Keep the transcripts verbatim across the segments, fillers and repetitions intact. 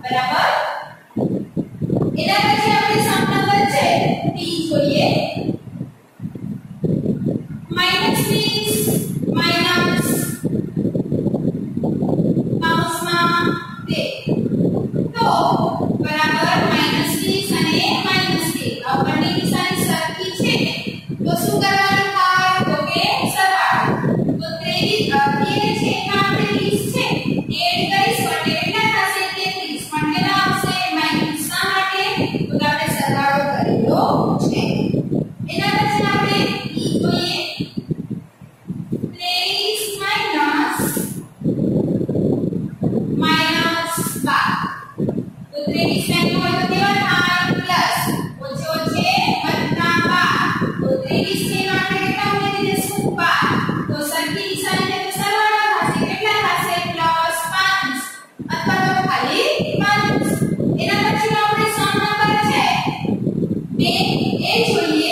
બરાબર. એના પછી આપણે સામના વચ્ચે t જોઈએ માઈનસ વીસ માઈનસ કૌંસમાં તેર તો બરાબર માઈનસ વીસ અને માઈનસ તેર આ બંને નિશાની સરખી છે તો શું કરવાનું થાય તો કે સરવાળો તો ત્રેવીસ તેર છે એમાં આપણે વીસ છે એડ કરીશું એટલે કેટલા થશે તેત્રીસ પણ કેટલા આવશે માઈનસ શા માટે તો આપણે સરવાળો કરેલો છે. એના પછી આપણે e જોઈએ ત્રેવીસ માઈનસ માઈનસ બાર તો ત્રેવીસ મેં હોય તો કેવા થાય પ્લસ ઓછે ઓછે વત્તા બાર તો ત્રેવીસ છે એમાં આપણે કેટલા ઉમેરી દઈશું બાર તો સરખી નિશાની તો સરવાળો થશે કેટલા થશે પ્લસ પાંચ અથવા તો ખાલી પાંચ. એના પછી આપણે સમ નંબર છે બે એ જોઈએ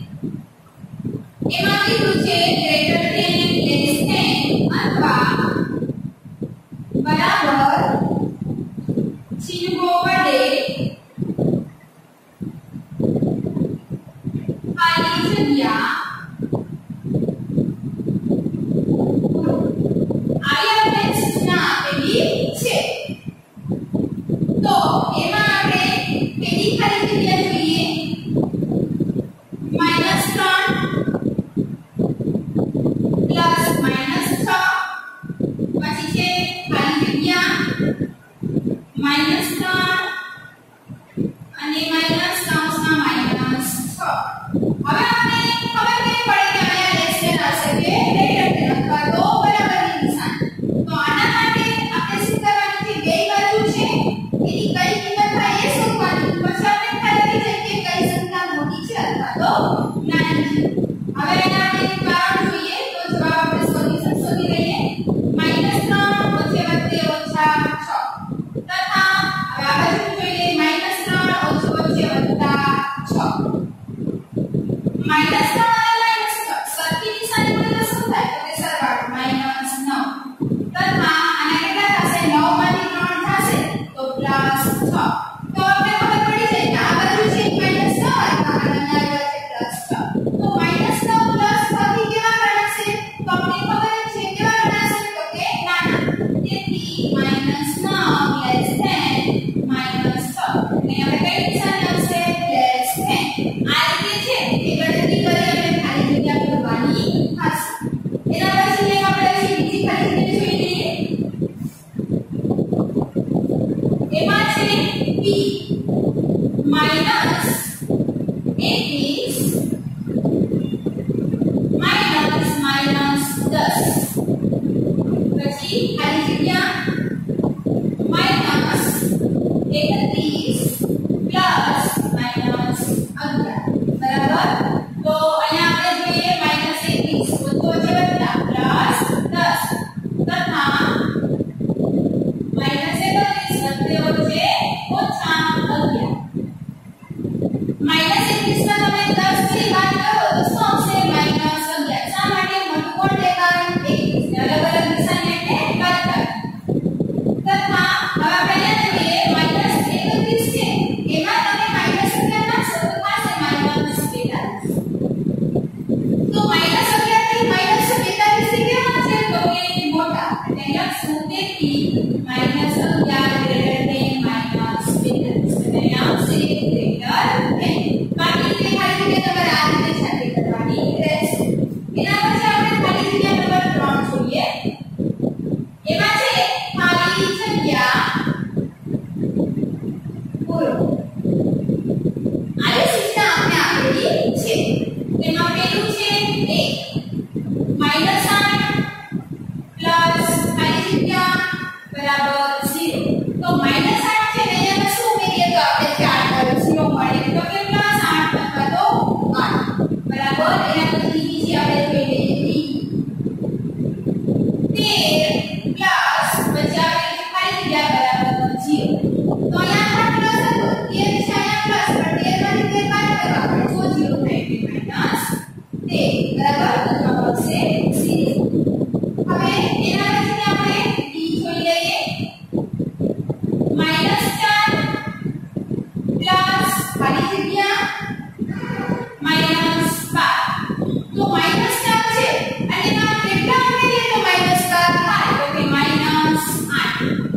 એમાં કીધું છે ગ્રેટર ધેન લેસ ધેન અથવા બરાબર ચિહ્નો વડે ખાલી જગ્યા આવી આપણે સૂચના આપેલી છે તો એમાં આપણે પેલી ખાલી જગ્યા જોઈએ માઈનસ ત્રણ પ્લસ માઈનસ છ પછી છે ખાલી જગ્યા માઈનસ ત્રણ અને માઈનસ કૌંસમાં માઈનસ છ. હવે આપણે ખબર કેમ પડે કે અહીંયા લેસ ધેન હશે કે ગ્રેટર ધેન અથવા તો બરાબરની નિશાન તો આના માટે આપણે શું કરવાનું છે બે બાજુ છે એની કઈ કિંમત થાય એ શોધવાની પછી આપણે ખ્યાલ આવી જાય કે કઈ સંખ્યા મોટી છે અથવા તો નાની છે. હવે એના આપણે કારણ જોઈએ તો જવાબ આપણે સોલ્યુશન શોધી લઈએ માઈનસ ત્રણ ઓછે વત્તે ઓછા છ તથા હવે આ બાજુ જોઈએ માઈનસ ત્રણ ઓછે ઓછે વત્તા છ માઈનસ ત્રણ અને માઈનસ છ સરખી નિશાની મળે તો શું થાય તો કે સરવાળો માઈનસ નવ તથા આના કેટલા થશે નવ માંથી ત્રણ થશે તો પ્લસ છ તો આપણે ખબર પડી જાય કે આ બાજુ છે માઈનસ નવ અને અહીંયા આવ્યા છે પ્લસ છ તો માઈનસ નવ પ્લસ છ થી કેવા ગણાશે તો આપણે ખબર છે કેવા ગણાશે તો કે નાના તેથી માઈનસ નવ લેસ ધેન માઈનસ છ એટલે હવે કઈ નિશાની આવશે લેસ ધેન. આ રીતે છે એ ગણતરી કરી અને ખાલી જગ્યા પૂરવાની થશે. એના પછી એક આપણે બીજી ખાલી જગ્યા જોઈ લઈએ એમાં છે p માઈનસ એકવીસ માઈનસ માઈનસ દસ પછી ખાલી જગ્યા માઈનસ એકત્રીસ પ્લસ માઈનસ અગિયાર બરાબર. તો અહીંયા આપણે જોઈએ માઈનસ એકવીસ વધુ વચ્ચે વત્તા પ્લસ દસ તથા માઈનસ એકત્રીસ વચ્ચે વચ્ચે ઓછા અગિયાર માઈનસ એકવીસ માં તમે દસ થી બાદ કરો તો શું આવશે માઈનસ અગિયાર શા માટે મોટું કોણ છે કારણ એકવીસ ને અલગ અલગ નિશાની એટલે બાદ કરો તથા હવે આપણે જોઈએ માઈનસ એકત્રીસ છે એમાં તમે માઈનસ અગિયાર નાખશો તો થશે માઈનસ બેતાલીસ તો માઈનસ અગિયાર થી માઈનસ બેતાલીસ થી કેવા છે તો કે મોટા એટલે લખશું તેથી માઈનસ અગિયાર ગ્રેટર ધેન માઈનસ બેતાલીસ એટલે આવશે ગ્રેટર ધેન. બાકી તે ખાલી જગ્યા તમારે આ રીતે છાતી કરવાની રહેશે. એના પછી આપણે ખાલી જગ્યા નંબર ત્રણ જોઈએ એમાં છે ખાલી જગ્યા પૂરો. આવી સૂચના આપણે આપેલી છે એમાં પેલું છે એક માઈનસ આઠ પ્લસ ખાલી જગ્યા બરાબર ઝીરો તો માઈનસ આઠ છે ને અહીંયા શું ઉમેરીએ તો આપણે ચાર પર ઝીરો મળે તો કે પ્લસ આઠ અથવા તો આઠ બરાબર. એના પછી બીજી આપણે જોઈ લઈએ તેર પ્લસ પછી આપણે ખાલી જગ્યા બરાબર ઝીરો તો અહીંયા પ્લસ હતો તેર છે અહીંયા પ્લસ પણ તેર માંથી તેર બાદ કરવા પડે તો ઝીરો થાય એટલે માઈનસ તેર બરાબર તો જવાબ આવશે ઝીરો. હવે એના પછી આપણે b જોઈ લઈએ અહીંયા